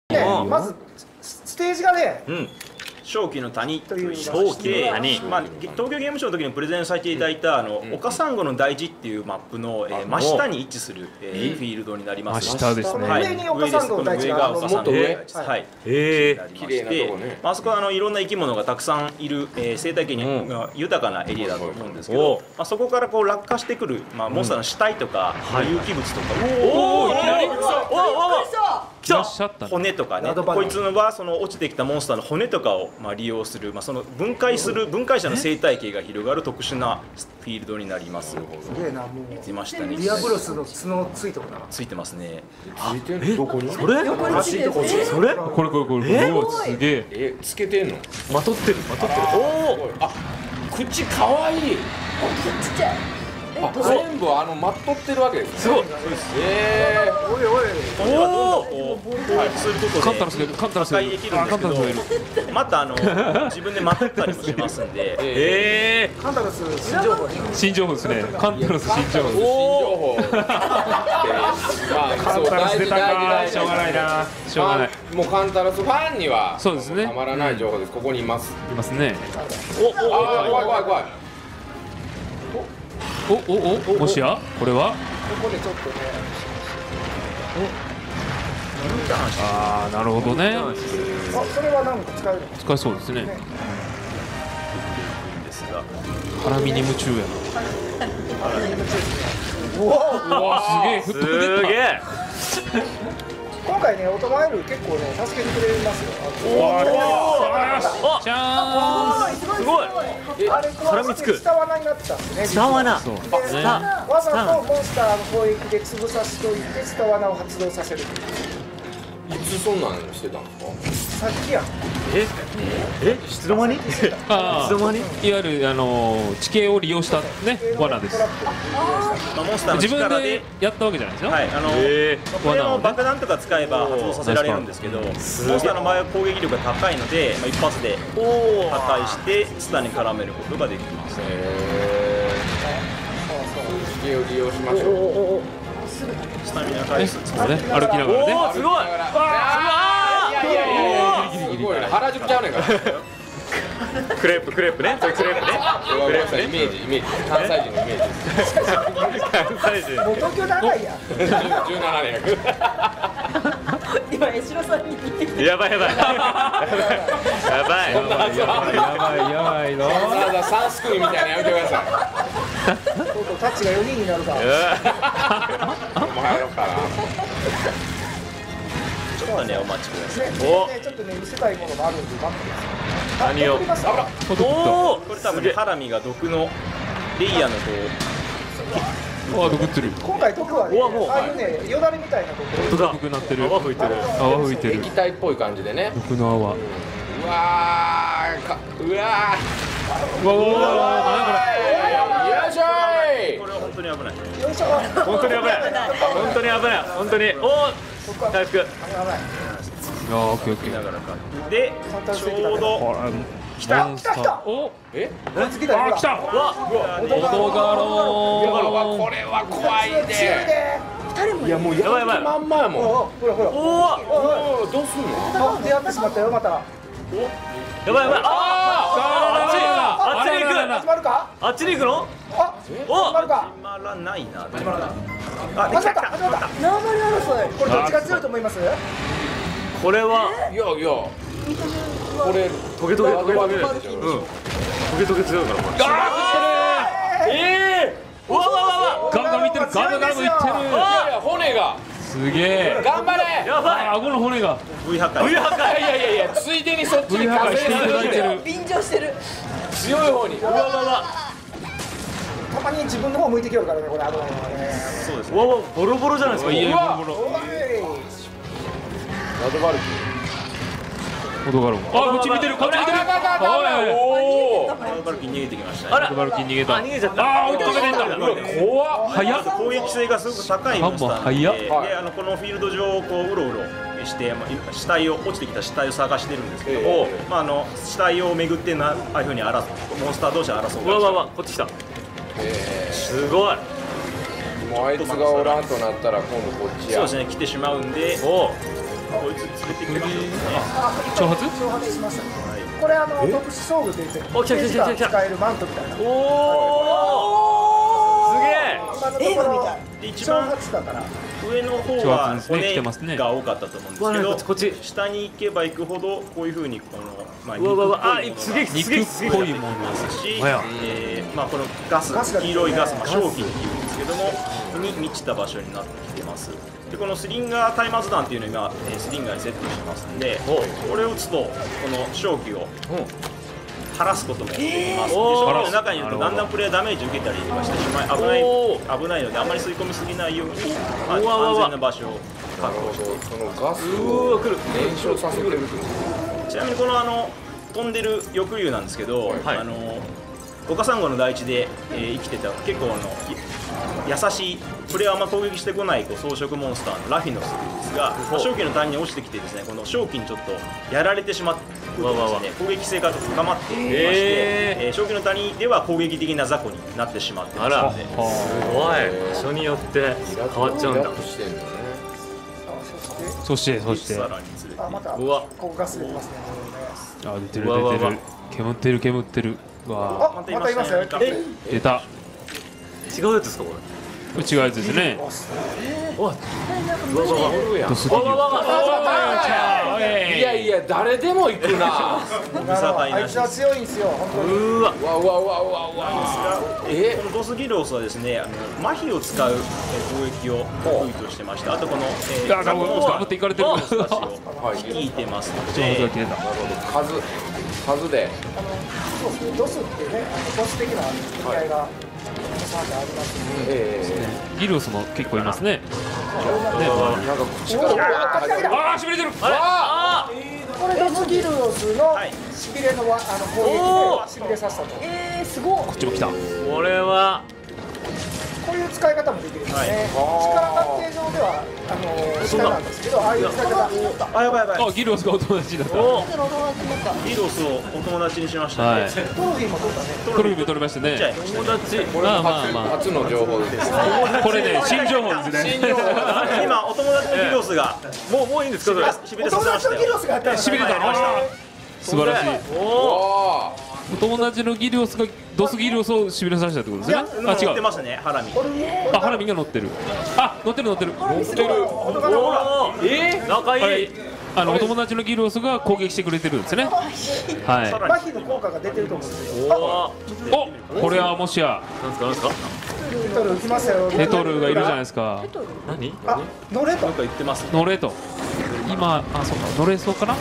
ね、まずステージがね、 正気の谷という正気の谷、東京ゲームショウの時にプレゼンさせていただいた岡サンゴの大地っていうマップの真下に位置するフィールドになります。 真下ですね。 上に岡サンゴの大地がもっと上、はい、 綺麗なとこね。 あそこはいろんな生き物がたくさんいる生態系が豊かなエリアだと思うんですけど、そこからこう落下してくるモンスターの死体とか有機物とか、 おお、いきなり来た骨とかね、こいつはその落ちてきたモンスターの骨とかを利用する、その分解者の生態系が広がる特殊なフィールドになります。 すげえな、もう出ましたね。 ディアブロスの角ついてるな。 ついてますね。 どこに？ それ？それ？これ。うわ、すげえ。 つけてんの？ まとってる。 おお。あ、口かわいい。 ちっちゃい。 全部まっとってるわけですね。 すごい。 おいおい。 おお。することでカンタラスがいる。 できるんですけど、また自分でまとったりもしますんで。 カンタラス新情報。 新情報ですね。カンタラス新情報。 新情報。 カンタラス出たか。しょうがないな。しょうがない。 もうカンタラスファンにはそうですね。 たまらない情報です。ここにいます。 いますね。 怖い。 もしやこれは？ ここでちょっとね。 ああ、なるほどね。 それはなんか使えるの？ 使えそうですね。 ですが、 ハラミに夢中やな。 うわ、 すげえ。 すげえ。 今回ね、オトマエル結構ね助けてくれますよ。 じゃーん。 すごい。 あれ絡みつく。下罠になってたんですね。 下罠。 そう。 わざとモンスターの攻撃で潰させておいて下罠を発動させる。 いつそんなんしてたんですさっきやん。 いつの間に？いつの間に？ いわゆる地形を利用したね罠です。 モンスターの自分力でやったわけじゃないですよ。 はい、これも爆弾とか使えば発動させられるんですけど、モンスターの場合は攻撃力が高いので、一発で破壊してツタに絡めることができます。 地形を利用しましょう。 スタミナ回数。 そうね、歩きながらね。 おお、すごい。 すごいね。原宿ちゃうねんから。 クレープね。クレープね。 イメージ。関西人のイメージ。 もう東京長いやん。 17年。 今江代さんに聞いてきて。 やばいの。 やばいの。 わざわざ3すくみみたいなやめてください。 タッチが4人になるから。 もう入ろうかな。 ちょっとね、お待ちください。 ちょっとね見せたいものがあるんで待ってください。 何を？ おお、 これ多分ハラミが毒のレイヤーのこあ、毒ってる。 今回毒はね、ああいうねよだれみたいなところ。 毒なってる。泡吹いてる。 液体っぽい感じでね。 毒の泡。 うわー。よいしょー。 これは本当に危ない。 よいしょ。 本当に危ない。お、回復。 オッケー。 で、ちょうど来た。 お、 こいつ来た。 来た。 これは怖いね。いやもうやばいまんまやもん。 ほら。 おお、どうすんの？ 出会ってしまったよまた。 やばい。 あっちに行く。始まるか？ あっちに行くの？ 始まるか？ 始まらないな。 始まった。縄張り争い。これどっちが強いと思います？ これは。 いやこれトゲ強いからこれ。 ガムいってる。 骨がすげえ。 頑張れ。 やばい。 顎の骨が V 破壊。 いやついでにそっちに V 破壊していただいてる。 便乗してる。 強い方に。 たまに自分の方向いてきよるからねこれ危ないね。 そうです。ボロボロじゃないですか。 いやボロ。 ラドバルキ。 こっち見てる。 おお。 ラドバルキ逃げてきました。 ラドバルキ逃げた。 逃げちゃった。 追いかけてんだ。 怖っ。 早っ。 攻撃性がすごく高いモンスターなので、 早っ。 でこのフィールド上をこううろうろして落ちてきた死体を探してるんですけど、死体を巡ってああいう風にモンスター同士で争う。こっち来た。すごい。 もうあいつがおらんとなったら今度こっちや。 そうですね、来てしまうんで、 こいつ連れてきましょうね。 挑発挑発しましたね。これ特殊装具といってお来た来た来た来た使えるマントみたいな。 おおすげえ。 今のところ挑で一番発だから上の方挑は発ですね来て骨ますねが多かったと思うんですけわど、 あこっち下に行けば行くほどこういう風にこのまあうわうわうわあ肉っすげえすげえすげえっぽいものますし、 まやまあこのガスガスが黄色いガス、まあ正気っていうんですけどもに満ちた場所になってきてます。でこのスリンガー松明弾っていうのを今スリンガーにセットしてますんで、これを打つとこの正気を晴らすこともできます。で正気の中にいるとだんだんプレイヤーダメージ受けたりとかしてしまい危ないのであんまり吸い込みすぎないように、まあ、安全な場所を確保している。 そのガスうわ来る燃焼させてるちなみにこの飛んでる翼竜なんですけど、岡サンゴの大地で、生きてた結構優しいプレイヤーはあんま攻撃してこない装飾モンスターのラフィノスですが、正気の谷に落ちてきてですね、この正気にちょっとやられてしまうとですね、攻撃性が高まっていまして、正気の谷では攻撃的な雑魚になってしまってますので、 すごい場所によって変わっちゃうんだ。 リラックスしてんのね。 そしてさらに連れてまたうわここガス出てますね。 あ出てるうわうわうわ出てる煙ってるうわあまたいますよ。 出た違うやつですかこれ。 違うやつですねおい。 おるやんドスギリいやいや誰でも行くな。 あいつは強いんですよ本当に。 うわ。 うわうわうわうわうわ。 このボスギロスはですね、麻痺を使う攻撃を得意としてまして、あとこの頑張っていかれてるモンスターたちを率いてますので、 数でそうですね。ドスっていうねボス的な意味合いがサーでありますので。 ギルオスも結構いますねなんか口からああしびれてるあこれドスギルオスのしびれの攻撃でしびれさせたと。 すごい。 こっちも来たこれはこういう使い方もできるんですね。力関係上では下なんですけど、ああいう使い方。 あやばいやばい、 あギルオスがお友達だったおギロスをお友達にしましたね。 はいトロフィーも取ったね。 トロフィー取りましたじゃあね友達。 まあまあまあ初の情報です。 これね新情報ですね今お友達のギロスがもういいんですかそれ。 しびれさせましたよ。 友達のギロスがやったんですしびれたやりました素晴らしいおお友達のギリオスがドスギリオスをしびれさせたってことですねあ違う乗ってますね、ハラミ。 あハラミが乗ってるあ乗ってる乗ってるお仲いい。 お友達のギルオスが攻撃してくれてるんですねはい麻痺の効果が出てると思うんですよ。 おこれはもしやなんですかテトル来ますよ。 ネトルがいるじゃないですか何。 あ、乗れと。 なんか言ってますね。 乗れと今あそうか乗れそうかな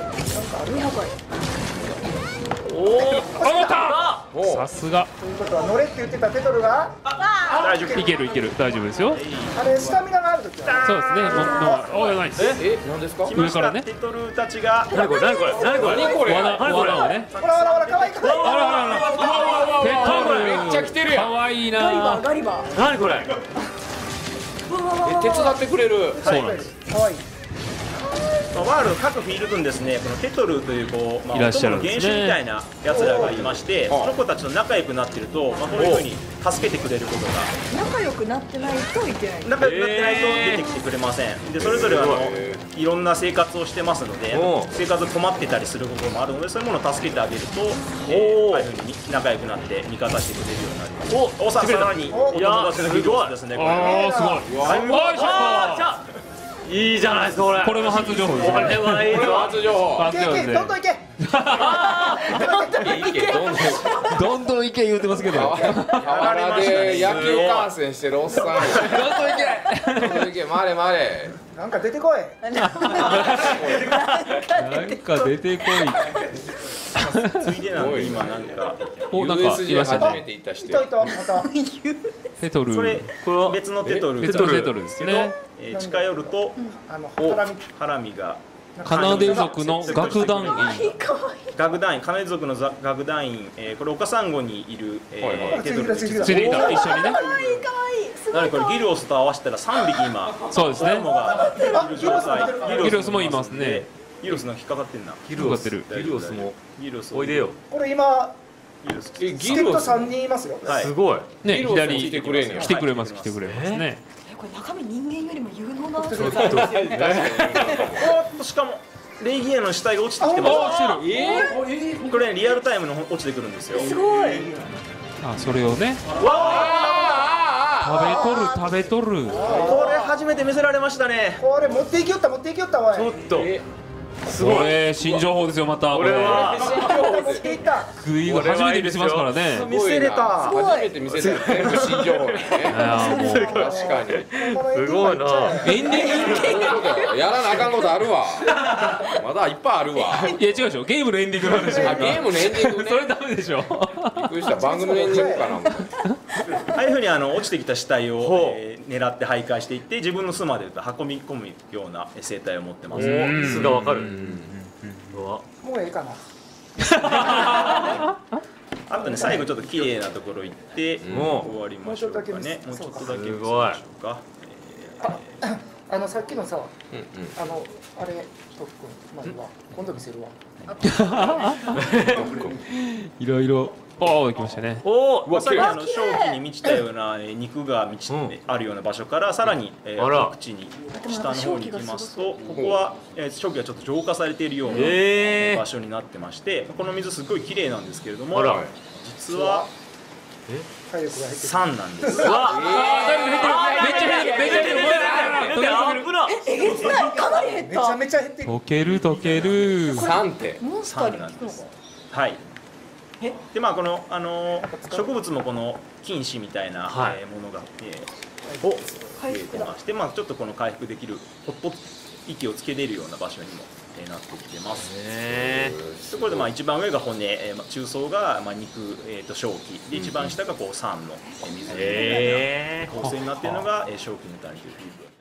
おお。 あ乗ったさすがということは乗れって言ってたテトルが大丈夫。 いけるいける大丈夫ですよあれスタミナがあるときはそうですねおナイス何ですか？ 来ました上からねテトルたちが何これ何これ何これ何これ。 罠をねほらほらほら可愛い可愛い。 あらあらあらペットルめっちゃ来てるやん。 かわいいガリバなーガリバー。 何これ。 手伝ってくれる。 そうなんです可愛い。 ワールド各フィールドにですね、このテトルというこう、 いらっしゃるん元ですね首みたいなやつらがいまして、その子たちと仲良くなってると、こういうふうに助けてくれることが仲良くなってないといけない。 仲良くなってないと出てきてくれません。でそれぞれいろんな生活をしてますので、生活困ってたりすることもあるので、そういうものを助けてあげると、ああいうふうに仲良くなって味方してくれるようになります。おさらにお友達のギロスですね。これああすごいあー来た。いいじゃないですかこれ。 これも初情報ですこれねはいいぞ。 初情報。 初情報ですねどんどん行け。 いけどんどん。 どんどんいけ言うてますけど河原で野球観戦してるおっさん。どんどん行け。どんどん行け。回れ回れ。 なんか出てこい。 なんか出てこいついでなんで今なんかおなんかい USJ ましたね初めて行った人。 いといとまた。 テトルそれ別のテトル別のテトルですね近寄るとハラミがカナデ族の楽団員楽団員、カナデ族の楽団員、これ岡サンゴにいるテトルです。 ついてきた一緒にね何これギルオスと合わせたら3匹今そうですね子供がいる状態。 ギルオスもいますね。 ギルオスなんか引っかかってんな。 ギルオスギルオスもギルオスおいでよ。 これ今ギルオス助っ人3人いますよ。 はいねギルオスも左来てくれんねや来てくれますねこれ中身人間よりも有能な存在ですよね。 おっとしかもレイギアの死体が落ちてきてます。これリアルタイムの落ちてくるんですよ。 すごい。 あ、それをね食べとる。 これ初めて見せられましたね。 これ持っていきよったおい。 ちょっとすごい。 これ新情報ですよまた。 これは持っていった。 食いが初めて見せますからね。 見せれた。 初めて見せたよ全部新情報にね。確かに。 すごいな。 エンディングやらなあかんことあるわ。まだいっぱいあるわ。 いや違うでしょ、ゲームのエンディングなんでしょ。 あ、ゲームのエンディングね。 それダメでしょ。 びっくりした。番組のエンディングかな。 ああいうふうに落ちてきた死体を狙って徘徊していって自分の巣まで運び込むような生態を持ってます。 巣がわかる。 もうええかな。 あとね最後ちょっと綺麗なところ行って終わりましょうかね。もうちょっとだけ見せましょうか。 さっきのさ、あれ特訓まずは今度見せるわ。 いろいろ。おお、来ましたね。 おお、まさに正気に満ちたような肉があるような場所からさらに各地に下の方に行きますと、ここは正気がちょっと浄化されているような場所になってまして、この水すごい綺麗なんですけれども、実は酸なんです。 めっちゃ減ってる。めっちゃ減ってる。 えげつない。かなり減った。 めちゃめちゃ減ってる。 溶ける溶ける。 酸ってモンスターになんです。はい。でまあこの植物もこの菌糸みたいなものが増えてまして、まあちょっとこの回復できるほっと息をつけれるような場所にもなってきてます。ところでまあ一番上が骨、中層が肉、正気で一番下がこう酸の水みたいな構成になっているのが正気の谷という。